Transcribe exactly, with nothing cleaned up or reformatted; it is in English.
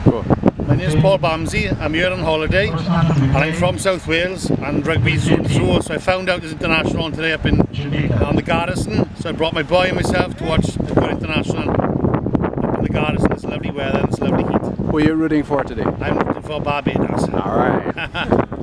Cool. My name is Paul Bamsey. I'm here on holiday and I'm from South Wales and rugby's through and through, so I found out there's international on today up in on the Garrison, so I brought my boy and myself to watch the good international up in the Garrison. It's lovely weather and it's lovely heat. Who are you rooting for today? I'm rooting for Barbados. Alright.